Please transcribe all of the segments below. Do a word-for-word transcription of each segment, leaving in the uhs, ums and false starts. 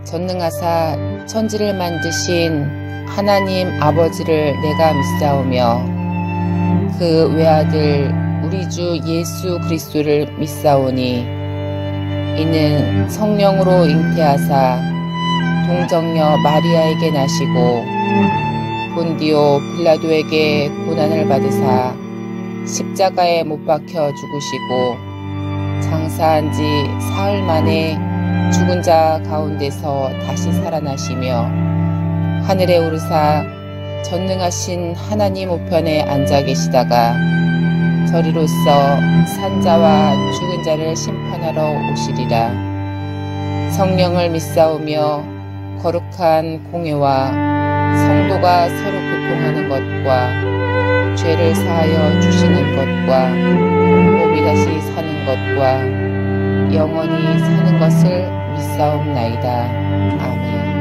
전능하사 천지를 만드신 하나님 아버지를 내가 믿사오며 그 외아들 우리 주 예수 그리스도를 믿사오니 이는 성령으로 잉태하사 동정녀 마리아에게 나시고 본디오 빌라도에게 고난을 받으사 십자가에 못 박혀 죽으시고 장사한 지 사흘 만에 죽은 자 가운데서 다시 살아나시며 하늘에 오르사 전능하신 하나님 우편에 앉아 계시다가 저리로서 산자와 죽은 자를 심판하러 오시리라. 성령을 믿사오며 거룩한 공회와 성도가 서로 교통하는 것과 죄를 사하여 주시는 것과 몸이 다시 사는 것과 영원히 사는 것을 믿사옵나이다. 아멘.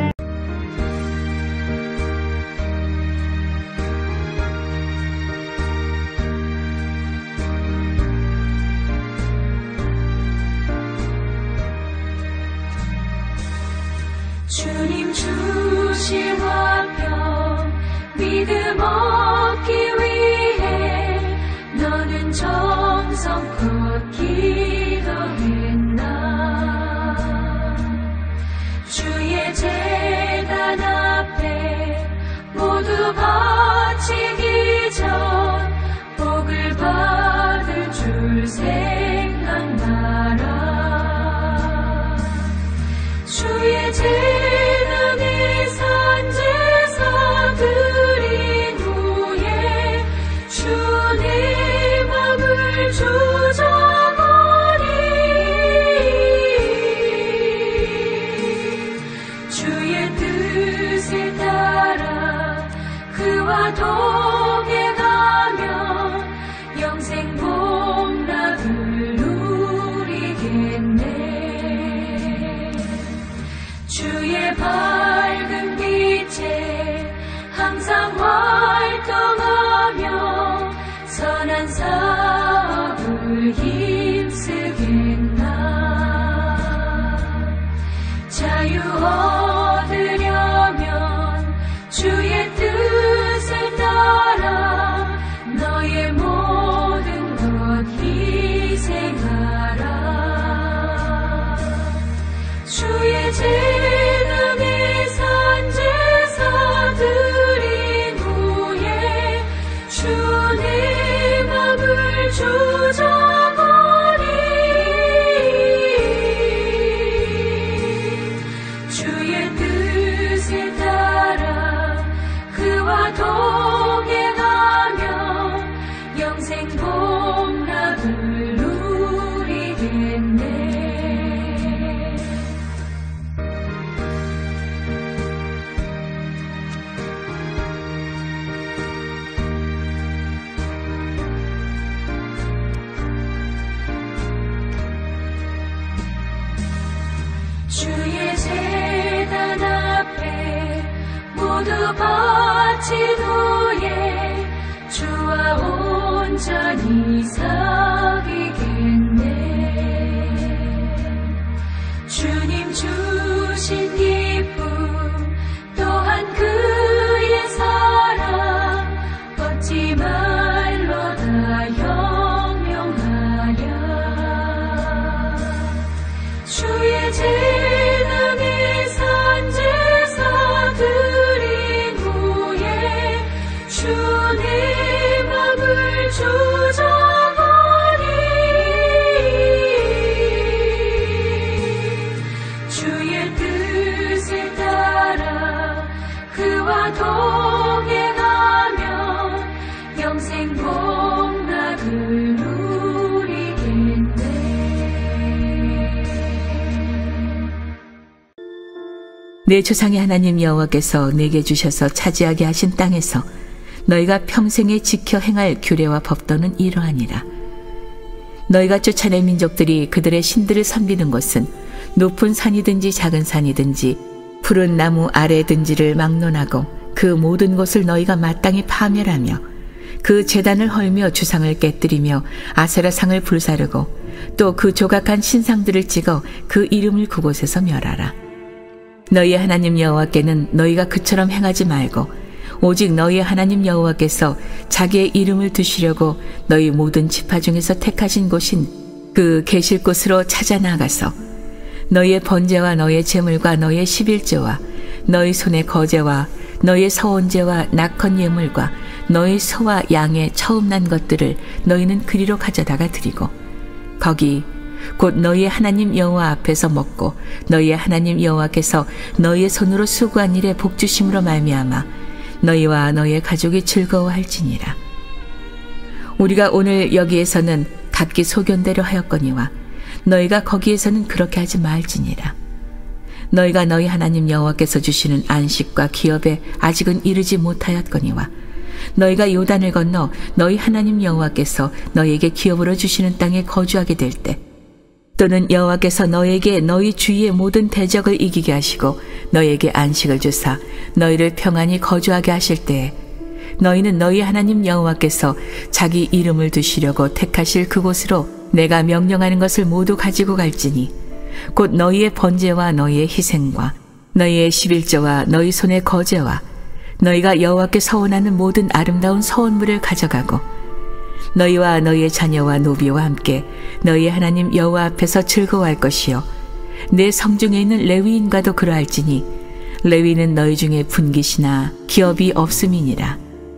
주님 주신 화평 믿음 얻기 위해 너는 정성껏 기도했나. 주의 제단 앞에 모두 바치기 전 복을 받을 줄 생각나라. 주의 제단 동행하며 영생 복락을 누리겠네. 주의 밝은 빛에 항상 활동하며 선한 사업을 힘쓰겠나. 자유 얻으려면 주의 뜻을 따라 너의 모든 것 희생하라. 주의 제단에 산제사 드린 후에 주의 맘을 주저버리 주의 뜻을 따라 그와 동행하며 영생 복락을 누리겠네. 주의 제단 앞에 모두 바친 후에 주와 온전히 사귀겠네. 주님 주신 기쁨 또한 그의 사랑 걷지 말로 다 형용하랴. 주의 제단에 산제사 드린 후에 주의 맘을 주저버리 주의 뜻을 따라 그와 동행하며 영생 복락을 누리겠네. 내 조상의 하나님 여호와께서 내게 주셔서 차지하게 하신 땅에서 너희가 평생에 지켜 행할 규례와 법도는 이러하니라. 너희가 쫓아낸 민족들이 그들의 신들을 섬기는 곳은 높은 산이든지 작은 산이든지 푸른 나무 아래든지를 막론하고 그 모든 곳을 너희가 마땅히 파멸하며 그 제단을 헐며 주상을 깨뜨리며 아세라상을 불사르고 또 그 조각한 신상들을 찍어 그 이름을 그곳에서 멸하라. 너희의 하나님 여호와께는 너희가 그처럼 행하지 말고 오직 너희의 하나님 여호와께서 자기의 이름을 두시려고 너희 모든 지파 중에서 택하신 곳인 그 계실 곳으로 찾아 나가서 너희의 번제와 너희의 제물과 너희의 십일조와 너희 손의 거제와 너희의 서원제와 낙헌 예물과 너희 소와 양의 처음 난 것들을 너희는 그리로 가져다가 드리고 거기 곧 너희의 하나님 여호와 앞에서 먹고 너희의 하나님 여호와께서 너희의 손으로 수고한 일에 복주심으로 말미암아 너희와 너희의 가족이 즐거워할지니라. 우리가 오늘 여기에서는 각기 소견대로 하였거니와 너희가 거기에서는 그렇게 하지 말지니라. 너희가 너희 하나님 여호와께서 주시는 안식과 기업에 아직은 이르지 못하였거니와 너희가 요단을 건너 너희 하나님 여호와께서 너희에게 기업으로 주시는 땅에 거주하게 될 때 또는 여호와께서 너희에게 너희 주위의 모든 대적을 이기게 하시고 너희에게 안식을 주사 너희를 평안히 거주하게 하실 때에 너희는 너희 하나님 여호와께서 자기 이름을 두시려고 택하실 그곳으로 내가 명령하는 것을 모두 가지고 갈지니 곧 너희의 번제와 너희의 희생과 너희의 십일조와 너희 손의 거제와 너희가 여호와께 서원하는 모든 아름다운 서원물을 가져가고 너희와 너희의 자녀와 노비와 함께 너희 하나님 여호와 앞에서 즐거워할 것이요 내 성중에 있는 레위인과도 그러할지니 레위는 너희 중에 분깃이나 기업이 없음이니라.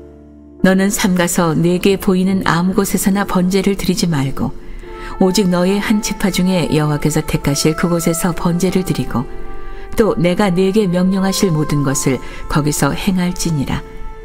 너는 삼가서 내게 보이는 아무 곳에서나 번제를 드리지 말고 오직 너의 한 지파 중에 여호와께서 택하실 그곳에서 번제를 드리고 또 내가 네게 명령하실 모든 것을 거기서 행할지니라.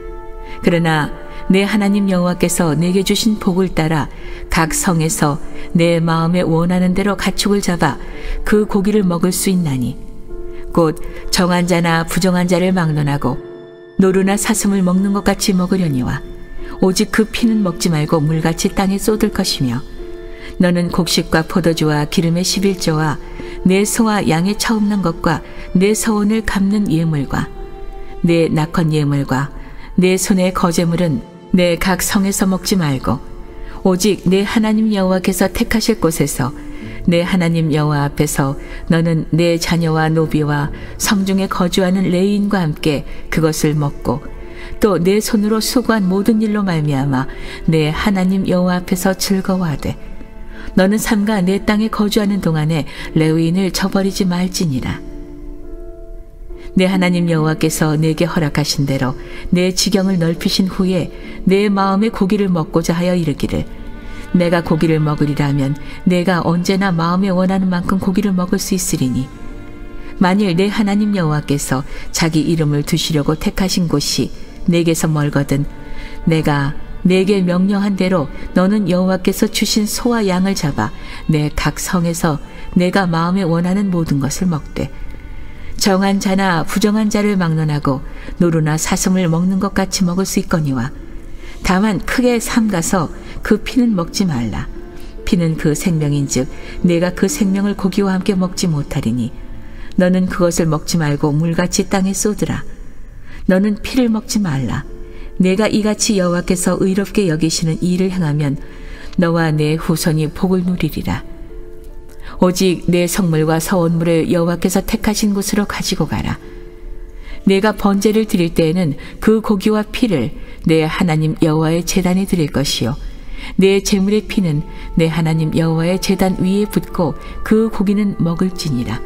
그러나 내 하나님 여호와께서 내게 주신 복을 따라 각 성에서 내 마음에 원하는 대로 가축을 잡아 그 고기를 먹을 수 있나니 곧 정한 자나 부정한 자를 막론하고 노루나 사슴을 먹는 것 같이 먹으려니와 오직 그 피는 먹지 말고 물같이 땅에 쏟을 것이며 너는 곡식과 포도주와 기름의 십일조와 내 소와 양의 처음 난 것과 내 서원을 갚는 예물과 내 낙헌 예물과 내 손의 거제물은 내 각 성에서 먹지 말고 오직 내 하나님 여호와께서 택하실 곳에서 내 하나님 여호와 앞에서 너는 내 자녀와 노비와 성중에 거주하는 레위인과 함께 그것을 먹고 또 내 손으로 수고한 모든 일로 말미암아 내 하나님 여호와 앞에서 즐거워하되 너는 삼가 내 땅에 거주하는 동안에 레위인을 저버리지 말지니라. 내 하나님 여호와께서 내게 허락하신 대로 내 지경을 넓히신 후에 내 마음에 고기를 먹고자 하여 이르기를 내가 고기를 먹으리라면 내가 언제나 마음에 원하는 만큼 고기를 먹을 수 있으리니 만일 내 하나님 여호와께서 자기 이름을 두시려고 택하신 곳이 내게서 멀거든 내가 내게 명령한 대로 너는 여호와께서 주신 소와 양을 잡아 내 각 성에서 내가 마음에 원하는 모든 것을 먹되 정한 자나 부정한 자를 막론하고 노루나 사슴을 먹는 것 같이 먹을 수 있거니와 다만 크게 삼가서 그 피는 먹지 말라. 피는 그 생명인즉 내가 그 생명을 고기와 함께 먹지 못하리니 너는 그것을 먹지 말고 물같이 땅에 쏟으라. 너는 피를 먹지 말라. 내가 이같이 여호와께서 의롭게 여기시는 이 일을 행하면 너와 내 후손이 복을 누리리라. 오직 내 성물과 서원물을 여호와께서 택하신 곳으로 가지고 가라. 내가 번제를 드릴 때에는 그 고기와 피를 내 하나님 여호와의 제단에 드릴 것이요 내 제물의 피는 내 하나님 여호와의 제단 위에 붓고 그 고기는 먹을지니라.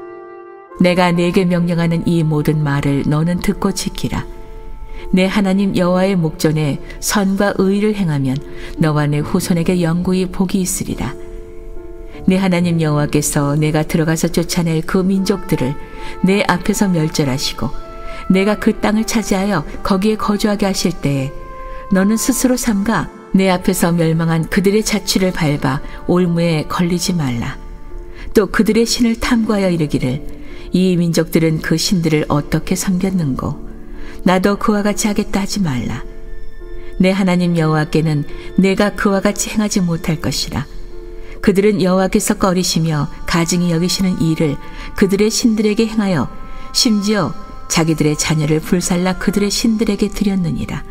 내가 내게 명령하는 이 모든 말을 너는 듣고 지키라. 내 하나님 여호와의 목전에 선과 의를 행하면 너와 내 후손에게 영구히 복이 있으리라. 내 하나님 여호와께서 내가 들어가서 쫓아낼 그 민족들을 내 앞에서 멸절하시고 내가 그 땅을 차지하여 거기에 거주하게 하실 때에 너는 스스로 삼가 내 앞에서 멸망한 그들의 자취를 밟아 올무에 걸리지 말라. 또 그들의 신을 탐구하여 이르기를 이 민족들은 그 신들을 어떻게 섬겼는고 나도 그와 같이 하겠다 하지 말라. 내 하나님 여호와께는 내가 그와 같이 행하지 못할 것이라. 그들은 여호와께서 꺼리시며 가증히 여기시는 일을 그들의 신들에게 행하여 심지어 자기들의 자녀를 불살라 그들의 신들에게 드렸느니라.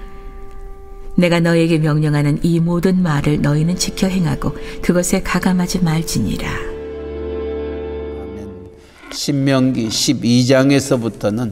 내가 너에게 명령하는 이 모든 말을 너희는 지켜 행하고 그것에 가감하지 말지니라. 아멘. 신명기 십이 장에서부터는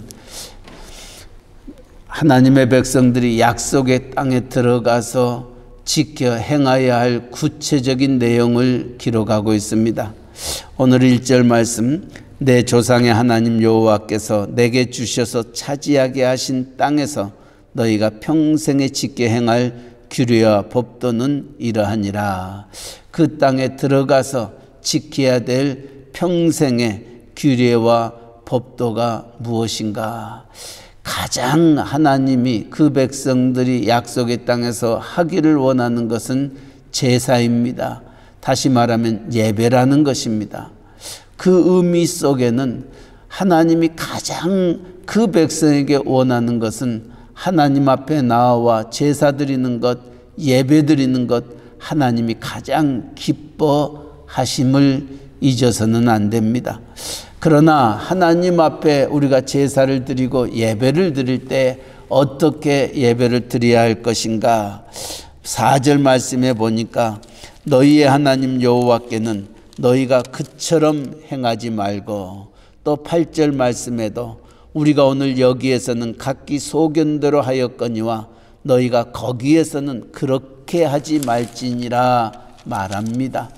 하나님의 백성들이 약속의 땅에 들어가서 지켜 행하여야 할 구체적인 내용을 기록하고 있습니다. 오늘 일 절 말씀, 내 조상의 하나님 여호와께서 내게 주셔서 차지하게 하신 땅에서 너희가 평생에 지켜 행할 규례와 법도는 이러하니라. 그 땅에 들어가서 지켜야 될 평생의 규례와 법도가 무엇인가? 가장 하나님이 그 백성들이 약속의 땅에서 하기를 원하는 것은 제사입니다. 다시 말하면 예배라는 것입니다. 그 의미 속에는 하나님이 가장 그 백성에게 원하는 것은 하나님 앞에 나와 제사 드리는 것, 예배 드리는 것, 하나님이 가장 기뻐하심을 잊어서는 안 됩니다. 그러나 하나님 앞에 우리가 제사를 드리고 예배를 드릴 때 어떻게 예배를 드려야 할 것인가? 사 절 말씀에 보니까 너희의 하나님 여호와께는 너희가 그처럼 행하지 말고, 또 팔 절 말씀에도 우리가 오늘 여기에서는 각기 소견대로 하였거니와 너희가 거기에서는 그렇게 하지 말지니라 말합니다.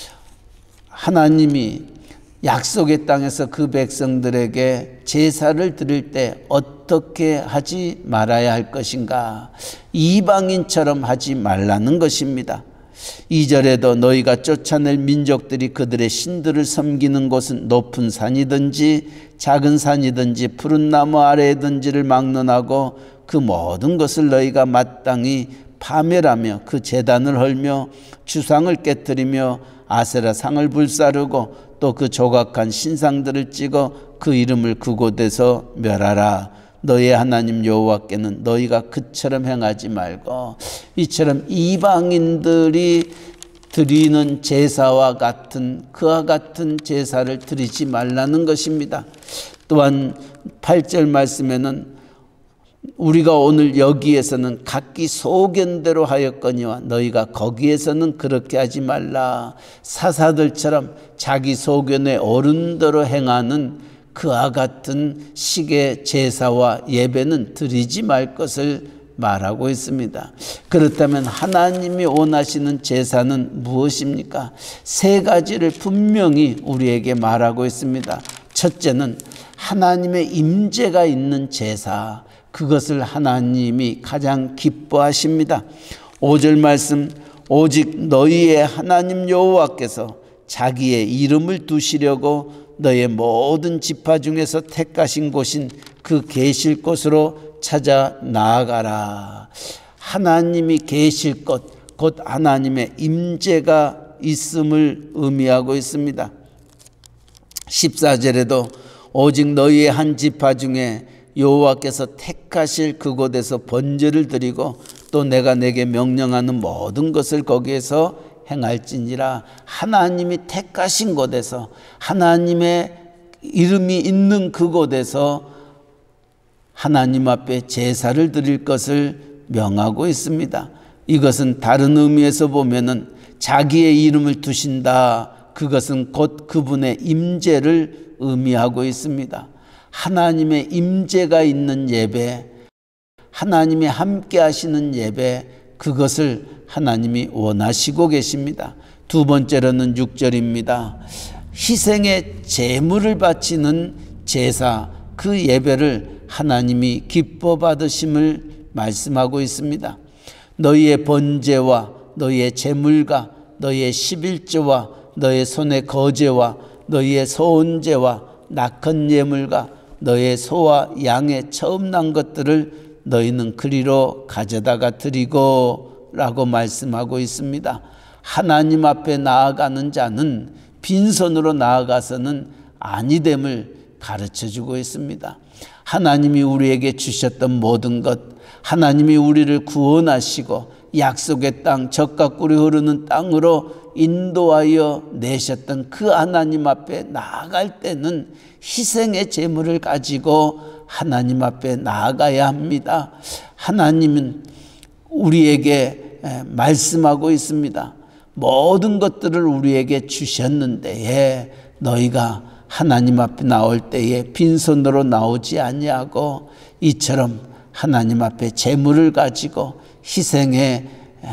하나님이 약속의 땅에서 그 백성들에게 제사를 드릴 때 어떻게 하지 말아야 할 것인가? 이방인처럼 하지 말라는 것입니다. 이 절에도 너희가 쫓아낼 민족들이 그들의 신들을 섬기는 곳은 높은 산이든지 작은 산이든지 푸른 나무 아래에든지를 막론하고 그 모든 것을 너희가 마땅히 파멸하며 그 제단을 헐며 주상을 깨뜨리며 아세라 상을 불사르고 또 그 조각한 신상들을 찍어 그 이름을 그곳에서 멸하라. 너희의 하나님 여호와께는 너희가 그처럼 행하지 말고, 이처럼 이방인들이 드리는 제사와 같은 그와 같은 제사를 드리지 말라는 것입니다. 또한 팔 절 말씀에는 우리가 오늘 여기에서는 각기 소견대로 하였거니와 너희가 거기에서는 그렇게 하지 말라. 사사들처럼 자기 소견에 옳은 대로 행하는 그와 같은 식의 제사와 예배는 드리지 말 것을 말하고 있습니다. 그렇다면 하나님이 원하시는 제사는 무엇입니까? 세 가지를 분명히 우리에게 말하고 있습니다. 첫째는 하나님의 임재가 있는 제사, 그것을 하나님이 가장 기뻐하십니다. 오 절 말씀, 오직 너희의 하나님 여호와께서 자기의 이름을 두시려고 너의 모든 지파 중에서 택하신 곳인 그 계실 곳으로 찾아 나아가라. 하나님이 계실 곳, 곧 하나님의 임재가 있음을 의미하고 있습니다. 십사 절에도 오직 너희의 한 지파 중에 여호와께서 택하실 그곳에서 번제를 드리고 또 내가 내게 명령하는 모든 것을 거기에서 행할지니라. 하나님이 택하신 곳에서, 하나님의 이름이 있는 그곳에서 하나님 앞에 제사를 드릴 것을 명하고 있습니다. 이것은 다른 의미에서 보면은 자기의 이름을 두신다, 그것은 곧 그분의 임재를 의미하고 있습니다. 하나님의 임재가 있는 예배, 하나님이 함께 하시는 예배, 그것을 하나님이 원하시고 계십니다. 두 번째로는 육 절입니다. 희생의 제물을 바치는 제사, 그 예배를 하나님이 기뻐 받으심을 말씀하고 있습니다. 너희의 번제와 너희의 제물과 너희의 십일조와 너희의 손의 거제와 너희의 소원제와 낙헌 예물과 너의 소와 양의 처음 난 것들을 너희는 그리로 가져다가 드리고 라고 말씀하고 있습니다. 하나님 앞에 나아가는 자는 빈손으로 나아가서는 아니됨을 가르쳐주고 있습니다. 하나님이 우리에게 주셨던 모든 것, 하나님이 우리를 구원하시고 약속의 땅, 젖과 꿀이 흐르는 땅으로 인도하여 내셨던 그 하나님 앞에 나아갈 때는 희생의 제물을 가지고 하나님 앞에 나아가야 합니다. 하나님은 우리에게 말씀하고 있습니다. 모든 것들을 우리에게 주셨는데 너희가 하나님 앞에 나올 때에 빈손으로 나오지 아니하고 이처럼 하나님 앞에 제물을 가지고 희생의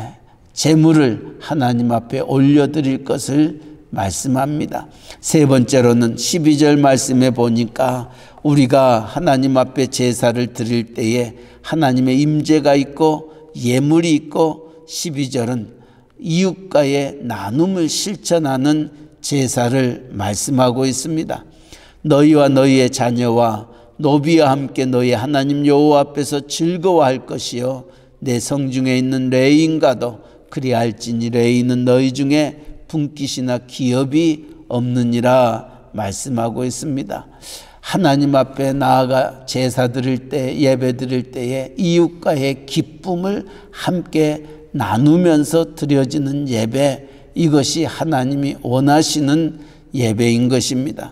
제물을 하나님 앞에 올려드릴 것을 말씀합니다. 세 번째로는 십이 절 말씀에 보니까 우리가 하나님 앞에 제사를 드릴 때에 하나님의 임재가 있고 예물이 있고 십이 절은 이웃과의 나눔을 실천하는 제사를 말씀하고 있습니다. 너희와 너희의 자녀와 노비와 함께 너희 하나님 여호와 앞에서 즐거워할 것이요 내 성중에 있는 레인과도 그리할지니 레인은 너희 중에 분깃이나 기업이 없느니라 말씀하고 있습니다. 하나님 앞에 나아가 제사 드릴 때, 예배 드릴 때에 이웃과의 기쁨을 함께 나누면서 드려지는 예배, 이것이 하나님이 원하시는 예배인 것입니다.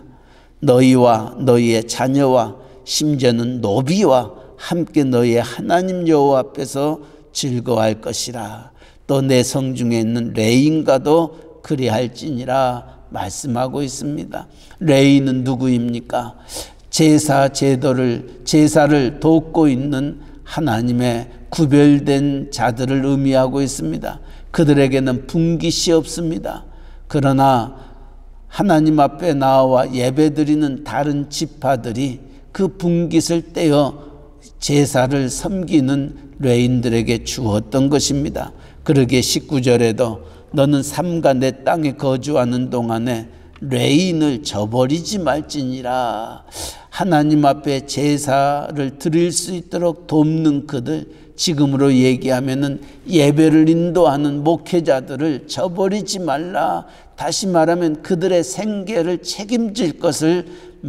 너희와 너희의 자녀와 심지어는 노비와 함께 너희의 하나님 여호와 앞에서 즐거워할 것이라. 또 내 성중에 있는 레인과도 그리할지니라 말씀하고 있습니다. 레인은 누구입니까? 제사 제도를 제사를 돕고 있는 하나님의 구별된 자들을 의미하고 있습니다. 그들에게는 분깃이 없습니다. 그러나 하나님 앞에 나와 예배드리는 다른 지파들이 그 분깃을 떼어 제사를 섬기는 레인들에게 주었던 것입니다. 그러기에 십구 절에도 너는 삼가 내 땅에 거주하는 동안에 레인을 저버리지 말지니라. 하나님 앞에 제사를 드릴 수 있도록 돕는 그들, 지금으로 얘기하면은 예배를 인도하는 목회자들을 저버리지 말라. 다시 말하면 그들의 생계를 책임질 것을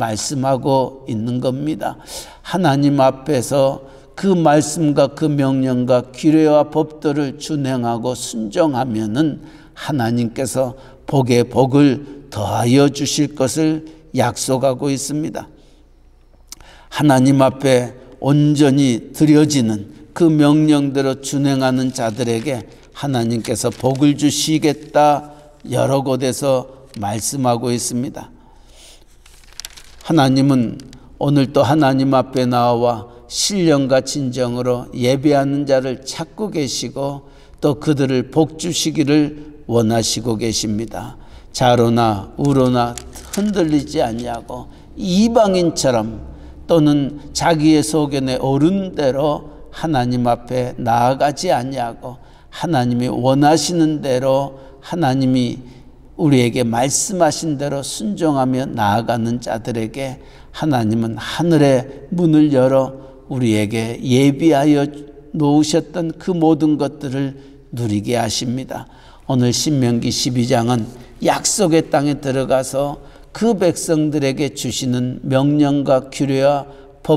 말씀하고 있는 겁니다. 하나님 앞에서 그 말씀과 그 명령과 규례와 법도를 준행하고 순종하면은 하나님께서 복에 복을 더하여 주실 것을 약속하고 있습니다. 하나님 앞에 온전히 드려지는 그 명령대로 준행하는 자들에게 하나님께서 복을 주시겠다 여러 곳에서 말씀하고 있습니다. 하나님은 오늘 또 하나님 앞에 나와 신령과 진정으로 예배하는 자를 찾고 계시고 또 그들을 복 주시기를 원하시고 계십니다. 좌로나 우로나 흔들리지 아니하고 이방인처럼 또는 자기의 소견에 오른 대로 하나님 앞에 나아가지 아니하고 하나님이 원하시는 대로 하나님이 우리에게 말씀하신 대로 순종하며 나아가는 자들에게 하나님은 하늘의 문을 열어 우리에게 예비하여 놓으셨던 그 모든 것들을 누리게 하십니다. 오늘 신명기 십이 장은 약속의 땅에 들어가서 그 백성들에게 주시는 명령과 규례와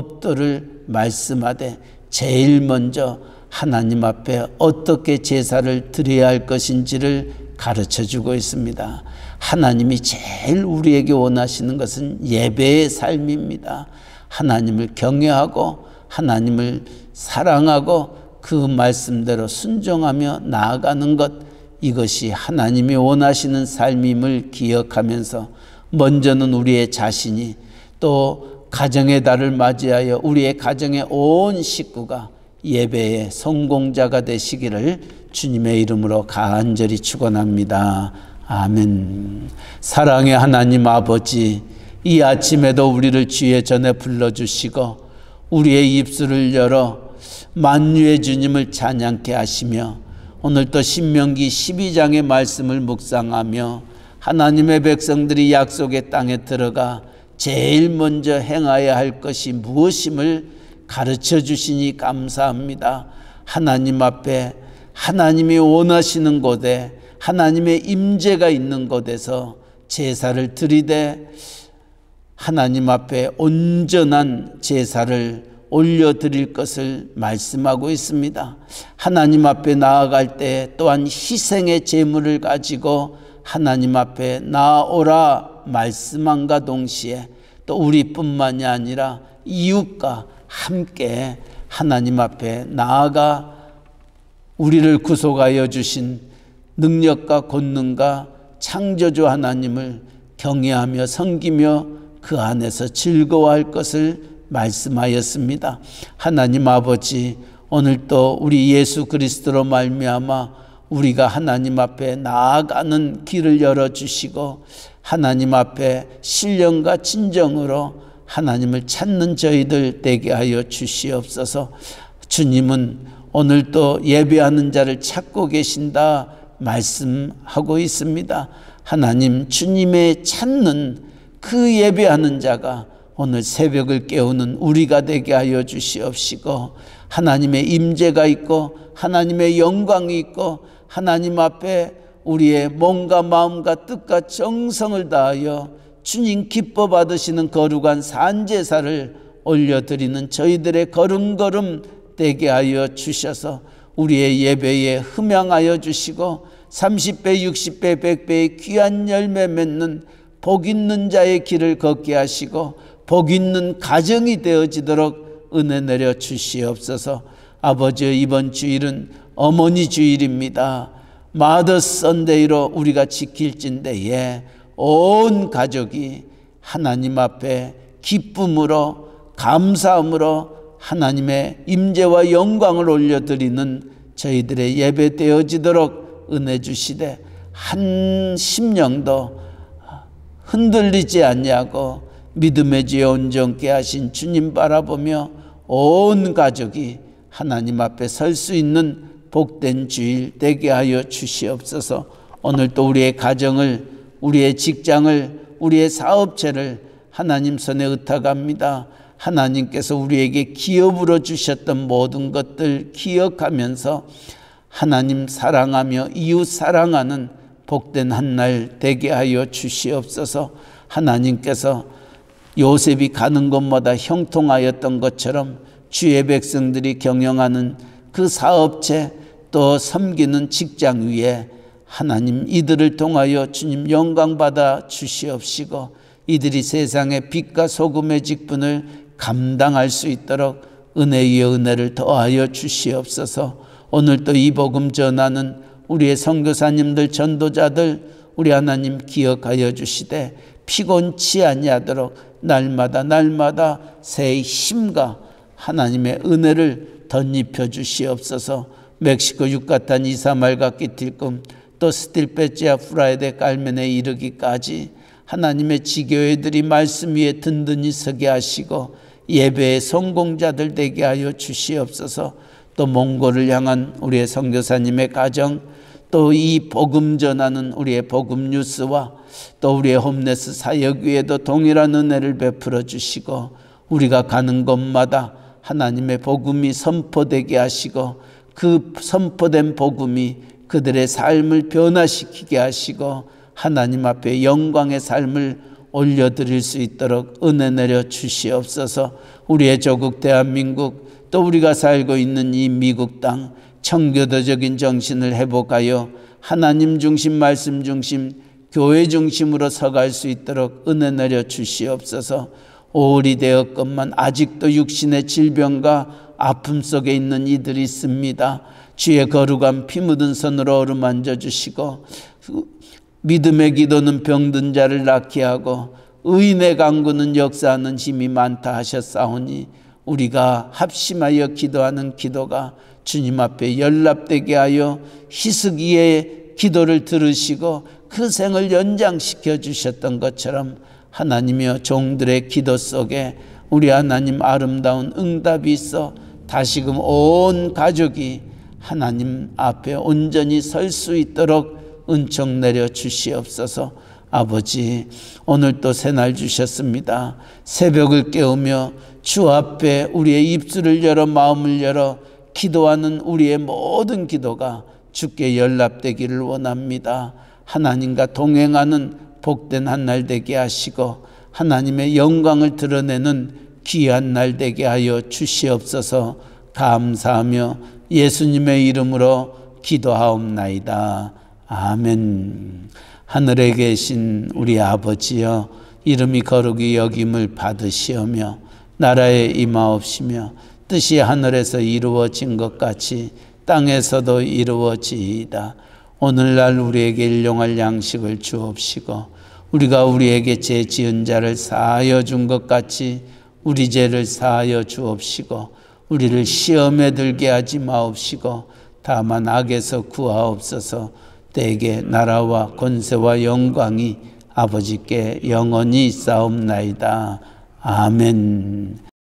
법도를 말씀하되 제일 먼저 하나님 앞에 어떻게 제사를 드려야 할 것인지를 가르쳐주고 있습니다. 하나님이 제일 우리에게 원하시는 것은 예배의 삶입니다. 하나님을 경외하고 하나님을 사랑하고 그 말씀대로 순종하며 나아가는 것, 이것이 하나님이 원하시는 삶임을 기억하면서 먼저는 우리의 자신이 또 가정의 달을 맞이하여 우리의 가정의 온 식구가 예배의 성공자가 되시기를 주님의 이름으로 간절히 축원합니다. 아멘. 사랑의 하나님 아버지, 이 아침에도 우리를 주의 전에 불러주시고 우리의 입술을 열어 만유의 주님을 찬양케 하시며 오늘 또 신명기 십이 장의 말씀을 묵상하며 하나님의 백성들이 약속의 땅에 들어가 제일 먼저 행하여야 할 것이 무엇임을 가르쳐 주시니 감사합니다. 하나님 앞에 하나님이 원하시는 곳에 하나님의 임재가 있는 곳에서 제사를 드리되 하나님 앞에 온전한 제사를 올려드릴 것을 말씀하고 있습니다. 하나님 앞에 나아갈 때 또한 희생의 제물을 가지고 하나님 앞에 나아오라 말씀함과 동시에 또 우리뿐만이 아니라 이웃과 함께 하나님 앞에 나아가 우리를 구속하여 주신 능력과 권능과 창조주 하나님을 경외하며 섬기며 그 안에서 즐거워할 것을 말씀하였습니다. 하나님 아버지, 오늘도 우리 예수 그리스도로 말미암아 우리가 하나님 앞에 나아가는 길을 열어주시고 하나님 앞에 신령과 진정으로 하나님을 찾는 저희들 되게 하여 주시옵소서. 주님은 오늘도 예배하는 자를 찾고 계신다 말씀하고 있습니다. 하나님, 주님의 찾는 그 예배하는 자가 오늘 새벽을 깨우는 우리가 되게 하여 주시옵시고 하나님의 임재가 있고 하나님의 영광이 있고 하나님 앞에 우리의 몸과 마음과 뜻과 정성을 다하여 주님 기뻐 받으시는 거룩한 산제사를 올려드리는 저희들의 걸음걸음 되게 하여 주셔서 우리의 예배에 흠양하여 주시고 삼십 배, 육십 배, 백 배의 귀한 열매 맺는 복 있는 자의 길을 걷게 하시고 복 있는 가정이 되어지도록 은혜 내려 주시옵소서. 아버지, 이번 주일은 어머니 주일입니다. 마더스 선데이로 우리가 지킬진대에 온 가족이 하나님 앞에 기쁨으로 감사함으로 하나님의 임재와 영광을 올려드리는 저희들의 예배 되어지도록 은혜 주시되 한 심령도 흔들리지 않냐고 믿음의 지혜 온전케 하신 주님 바라보며 온 가족이 하나님 앞에 설 수 있는 복된 주일 되게 하여 주시옵소서. 오늘도 우리의 가정을, 우리의 직장을, 우리의 사업체를 하나님 손에 의탁합니다. 하나님께서 우리에게 기업으로 주셨던 모든 것들 기억하면서 하나님 사랑하며 이웃 사랑하는 복된 한날 되게 하여 주시옵소서. 하나님께서 요셉이 가는 곳마다 형통하였던 것처럼 주의 백성들이 경영하는 그 사업체 또 섬기는 직장 위에 하나님 이들을 통하여 주님 영광받아 주시옵시고 이들이 세상의 빛과 소금의 직분을 감당할 수 있도록 은혜 위에 은혜를 더하여 주시옵소서. 오늘도 이 복음 전하는 우리의 선교사님들, 전도자들 우리 하나님 기억하여 주시되 피곤치 아니하도록 날마다 날마다 새 힘과 하나님의 은혜를 덧입혀 주시옵소서. 멕시코 유카탄 이사말과 끼틸금 또 스틸페치아 프라이데 깔멘에 이르기까지 하나님의 지교회들이 말씀 위에 든든히 서게 하시고 예배의 성공자들 되게 하여 주시옵소서. 또 몽골을 향한 우리의 선교사님의 가정, 또 이 복음 전하는 우리의 복음 뉴스와 또 우리의 홈레스 사역 위에도 동일한 은혜를 베풀어 주시고 우리가 가는 곳마다 하나님의 복음이 선포되게 하시고 그 선포된 복음이 그들의 삶을 변화시키게 하시고 하나님 앞에 영광의 삶을 올려드릴 수 있도록 은혜 내려 주시옵소서. 우리의 조국 대한민국 또 우리가 살고 있는 이 미국 땅 청교도적인 정신을 회복하여 하나님 중심, 말씀 중심, 교회 중심으로 서갈 수 있도록 은혜 내려 주시옵소서. 오월이 되었건만 아직도 육신의 질병과 아픔 속에 있는 이들이 있습니다. 주의 거룩한 피 묻은 손으로 어루만져 주시고 믿음의 기도는 병든 자를 낫게 하고 의인의 간구는 역사하는 힘이 많다 하셨사오니 우리가 합심하여 기도하는 기도가 주님 앞에 연락되게 하여 희석이의 기도를 들으시고 그 생을 연장시켜 주셨던 것처럼 하나님이여 종들의 기도 속에 우리 하나님 아름다운 응답이 있어 다시금 온 가족이 하나님 앞에 온전히 설 수 있도록 은총 내려 주시옵소서. 아버지, 오늘 또 새날 주셨습니다. 새벽을 깨우며 주 앞에 우리의 입술을 열어 마음을 열어 기도하는 우리의 모든 기도가 주께 연락되기를 원합니다. 하나님과 동행하는 복된 한날 되게 하시고 하나님의 영광을 드러내는 귀한 날 되게 하여 주시옵소서. 감사하며 예수님의 이름으로 기도하옵나이다. 아멘. 하늘에 계신 우리 아버지여, 이름이 거룩히 여김을 받으시오며 나라에 임하옵시며 뜻이 하늘에서 이루어진 것 같이 땅에서도 이루어지이다. 오늘날 우리에게 일용할 양식을 주옵시고 우리가 우리에게 죄 지은 자를 사하여 준 것 같이 우리 죄를 사하여 주옵시고 우리를 시험에 들게 하지 마옵시고 다만 악에서 구하옵소서. 때에게 나라와 권세와 영광이 아버지께 영원히 있사옵나이다. 아멘.